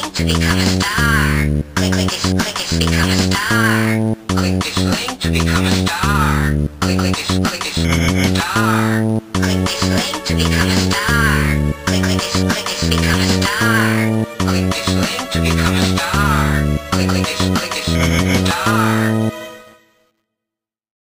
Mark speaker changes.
Speaker 1: link to become a star. Click this, become a star. Click this link to become a star. Click this, star. Click this link to become a star. Click this,